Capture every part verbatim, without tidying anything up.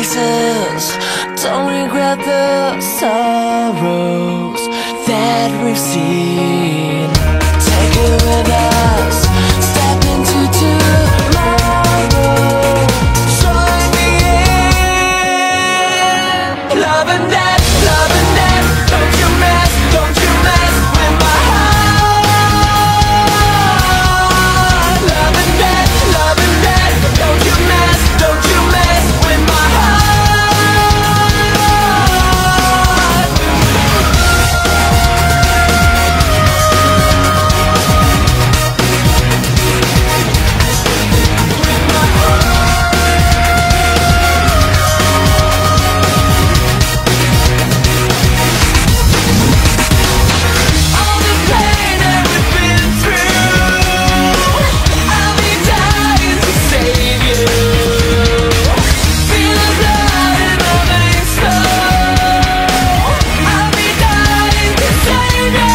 faces. Don't regret the sorrows that we've seen. Take it with us, step into tomorrow. Join me in love and death, love and death. Don't you mess, don't you mess with my heart. Love and death, love and death. Don't you mess, don't you mess with my heart. All the pain that we've been through, I'll be dying to save you. Feel the blood in my veins flow. I'll be dying to save you.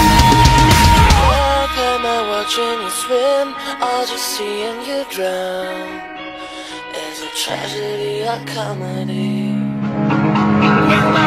Why am I watching you swim, or just seeing you drown? Is it tragedy or comedy? With my